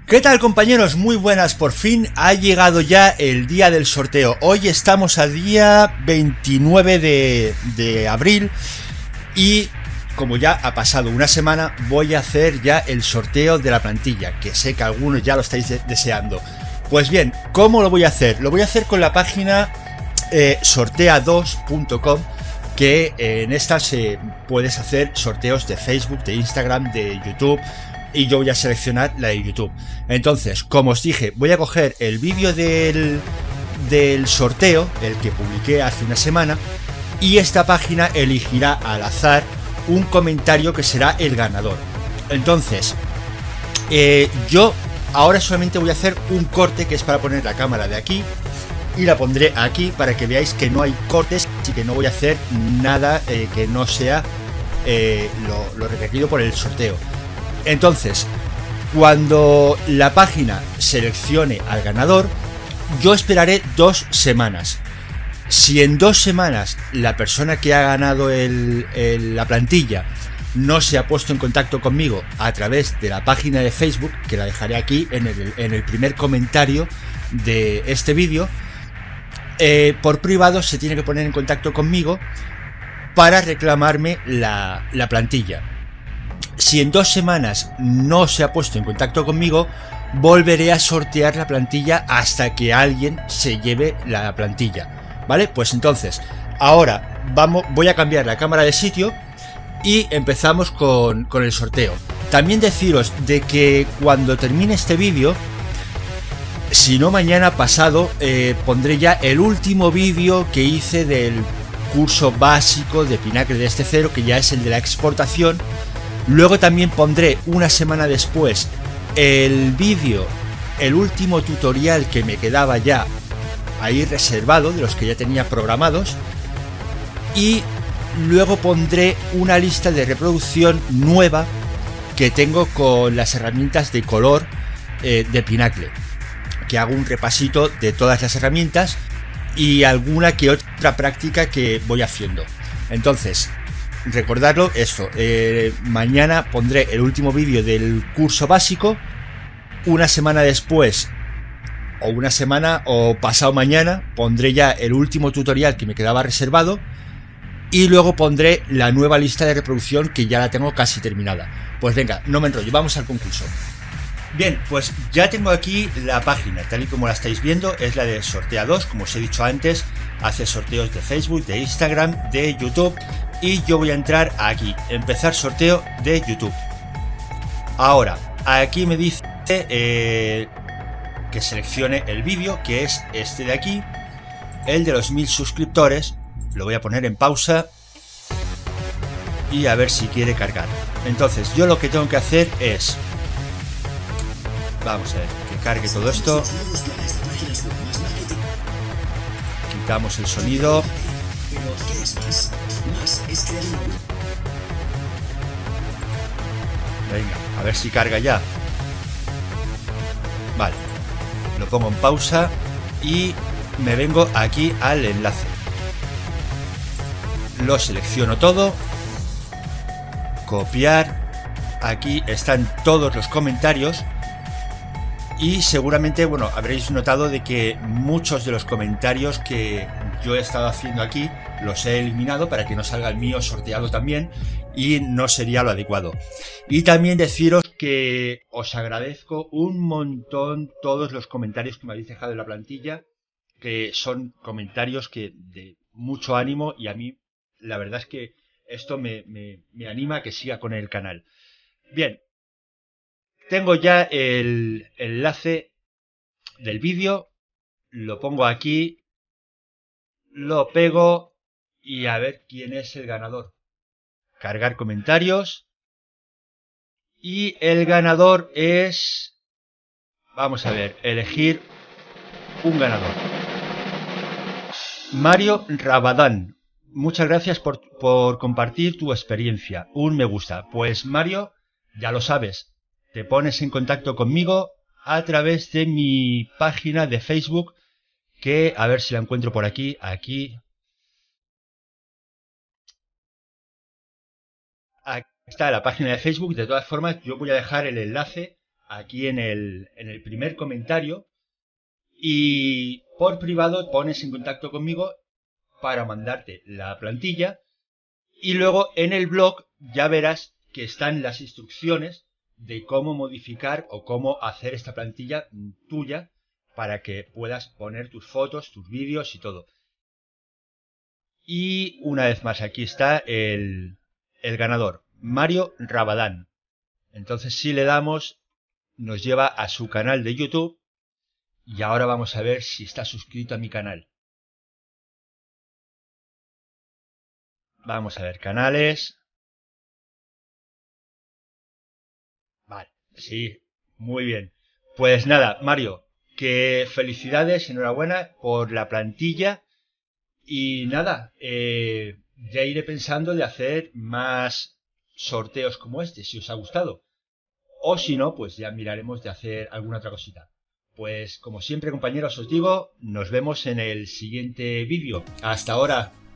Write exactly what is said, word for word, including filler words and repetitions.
¿Qué tal, compañeros? Muy buenas, por fin ha llegado ya el día del sorteo. Hoy estamos a día veintinueve de, de abril y como ya ha pasado una semana voy a hacer ya el sorteo de la plantilla, que sé que algunos ya lo estáis de deseando. Pues bien, ¿cómo lo voy a hacer? Lo voy a hacer con la página eh, sortea dos punto com, que eh, en esta se puedes hacer sorteos de Facebook, de Instagram, de YouTube. Y yo voy a seleccionar la de YouTube. Entonces, como os dije, voy a coger el vídeo del, del sorteo, el que publiqué hace una semana, y esta página elegirá al azar un comentario que será el ganador. Entonces, eh, yo ahora solamente voy a hacer un corte, que es para poner la cámara de aquí, y la pondré aquí para que veáis que no hay cortes y que no voy a hacer nada eh, que no sea eh, lo, lo requerido por el sorteo. Entonces, cuando la página seleccione al ganador, yo esperaré dos semanas. Si en dos semanas la persona que ha ganado el, el, la plantilla no se ha puesto en contacto conmigo a través de la página de Facebook, que la dejaré aquí en el, en el primer comentario de este vídeo, eh, por privado se tiene que poner en contacto conmigo para reclamarme la, la plantilla. Si en dos semanas no se ha puesto en contacto conmigo, volveré a sortear la plantilla hasta que alguien se lleve la plantilla, ¿vale? Pues entonces, ahora vamos, voy a cambiar la cámara de sitio y empezamos con, con el sorteo. También deciros de que cuando termine este vídeo, si no mañana pasado, eh, pondré ya el último vídeo que hice del curso básico de Pinacle desde cero, que ya es el de la exportación. Luego también pondré una semana después el vídeo, el último tutorial que me quedaba ya ahí reservado, de los que ya tenía programados. Y luego pondré una lista de reproducción nueva que tengo con las herramientas de color eh, de Pinacle, que hago un repasito de todas las herramientas y alguna que otra práctica que voy haciendo. Entonces, recordarlo, eso, eh, mañana pondré el último vídeo del curso básico, una semana después, o una semana, o pasado mañana, pondré ya el último tutorial que me quedaba reservado, y luego pondré la nueva lista de reproducción que ya la tengo casi terminada. Pues venga, no me enrollo, vamos al concurso. Bien, pues ya tengo aquí la página, tal y como la estáis viendo, es la de Sortea dos, como os he dicho antes, hace sorteos de Facebook, de Instagram, de YouTube, y yo voy a entrar aquí, empezar sorteo de YouTube. Ahora, aquí me dice eh, que seleccione el vídeo, que es este de aquí, el de los mil suscriptores. Lo voy a poner en pausa y a ver si quiere cargar. Entonces, yo lo que tengo que hacer es... Vamos a ver, que cargue todo esto. Quitamos el sonido. Venga, a ver si carga ya. Vale, lo pongo en pausa y me vengo aquí al enlace. Lo selecciono todo. Copiar. Aquí están todos los comentarios. Y seguramente, bueno, habréis notado de que muchos de los comentarios que yo he estado haciendo aquí los he eliminado para que no salga el mío sorteado también, y no sería lo adecuado. Y también deciros que os agradezco un montón todos los comentarios que me habéis dejado en la plantilla, que son comentarios que de mucho ánimo, y a mí la verdad es que esto me, me, me anima a que siga con el canal. Bien. Tengo ya el enlace del vídeo, lo pongo aquí, lo pego y a ver quién es el ganador. Cargar comentarios y el ganador es... Vamos a ver, elegir un ganador. Mario Rabadán, muchas gracias por, por compartir tu experiencia, un me gusta. Pues Mario, ya lo sabes. Te pones en contacto conmigo a través de mi página de Facebook, que a ver si la encuentro por aquí, aquí. Aquí está la página de Facebook. De todas formas, yo voy a dejar el enlace aquí en el, en el primer comentario y por privado pones en contacto conmigo para mandarte la plantilla y luego en el blog ya verás que están las instrucciones de cómo modificar o cómo hacer esta plantilla tuya para que puedas poner tus fotos, tus vídeos y todo. Y una vez más aquí está el, el ganador, Mario Rabadán. Entonces si le damos nos lleva a su canal de YouTube y ahora vamos a ver si está suscrito a mi canal. Vamos a ver canales. Vale, sí, muy bien. Pues nada, Mario, que felicidades, enhorabuena por la plantilla. Y nada, eh, ya iré pensando de hacer más sorteos como este, si os ha gustado. O si no, pues ya miraremos de hacer alguna otra cosita. Pues como siempre, compañeros, os digo, nos vemos en el siguiente vídeo. Hasta ahora.